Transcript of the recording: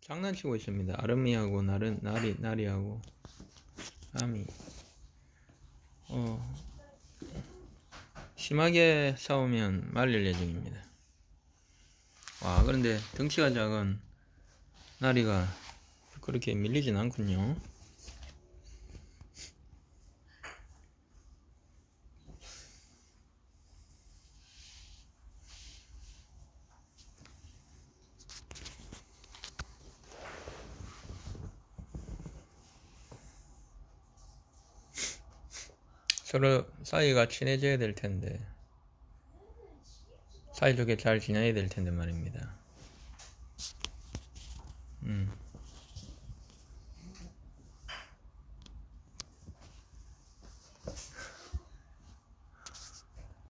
장난치고 있습니다. 아름이하고 나리하고 아미 심하게 싸우면 말릴 예정입니다. 와, 그런데 덩치가 작은 나리가 그렇게 밀리진 않군요. 서로 사이가 친해져야 될 텐데, 사이좋게 잘 지내야 될 텐데 말입니다.